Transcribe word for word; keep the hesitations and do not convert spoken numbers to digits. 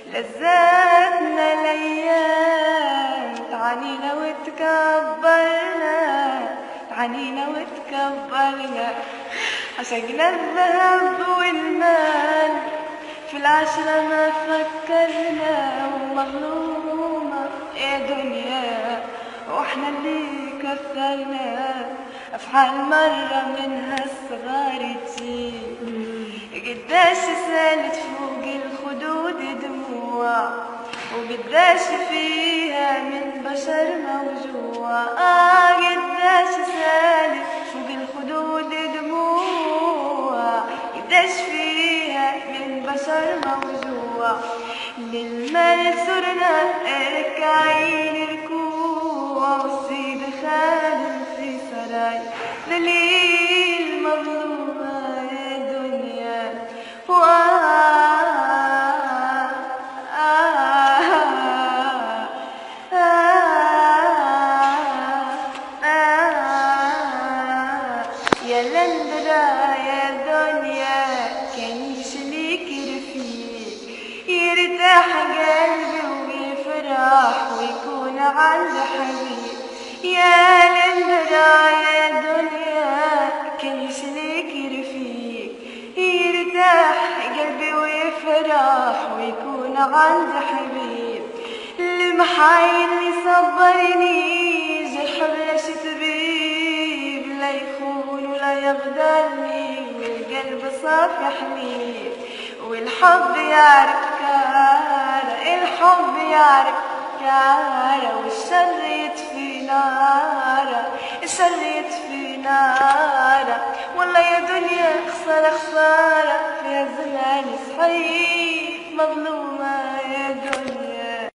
لذاتنا الايام تعنينا وتكبرنا، تعنينا وتكبرنا، عشقنا الذهب والمال في العشرة ما فكرنا، ومظلومة يا دنيا واحنا اللي كثرنا، افعال مرة منها الصغار تجيب قداش سالت فوق الخدود دموع، وقداش فيها من بشر موجوع. آه قداش سالت فوق الخدود دموع، قداش فيها من بشر موجوع. للمال زرنا اركعي الركوع، والسيد خادم في سراي ذليل مظلومة يا دنيا. يا لندرا يا دنيا كان يشليك رفيق، يرتاح قلبي ويفرح ويكون عند حبيب. يا لندرا يا دنيا كان يشليك رفيق، يرتاح قلبي ويفرح ويكون عند حبيب. المحايل يصبرني جرح بلاش طبيب، لا يخون ولا يغدرني والقلب صافي حبيب. والحب يعرف كارة، الحب يعرف كارة، والشر يطفي نارة، الشر يطفي نارة. والله يا دنيا خسارة خسارة فيها زمان صحيح مظلوم.